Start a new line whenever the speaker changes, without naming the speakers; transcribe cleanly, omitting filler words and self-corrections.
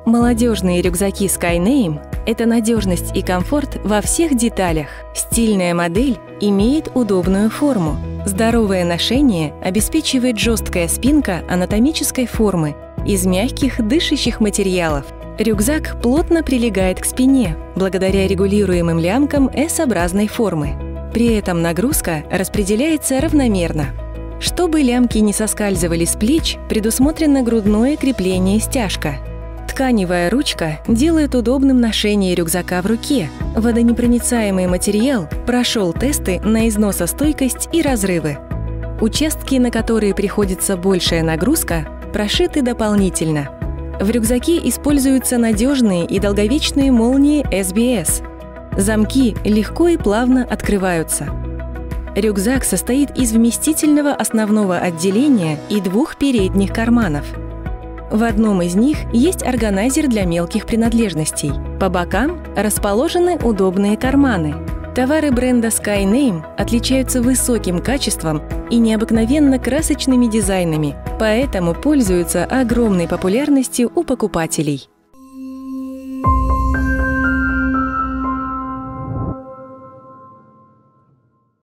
Молодежные рюкзаки Skyname – это надежность и комфорт во всех деталях. Стильная модель имеет удобную форму. Здоровое ношение обеспечивает жесткая спинка анатомической формы из мягких дышащих материалов. Рюкзак плотно прилегает к спине благодаря регулируемым лямкам S-образной формы. При этом нагрузка распределяется равномерно. Чтобы лямки не соскальзывали с плеч, предусмотрено грудное крепление-стяжка. Тканевая ручка делает удобным ношение рюкзака в руке. Водонепроницаемый материал прошел тесты на износостойкость и разрывы. Участки, на которые приходится большая нагрузка, прошиты дополнительно. В рюкзаке используются надежные и долговечные молнии SBS. Замки легко и плавно открываются. Рюкзак состоит из вместительного основного отделения и двух передних карманов. В одном из них есть органайзер для мелких принадлежностей. По бокам расположены удобные карманы. Товары бренда Skyname отличаются высоким качеством и необыкновенно красочными дизайнами, поэтому пользуются огромной популярностью у покупателей.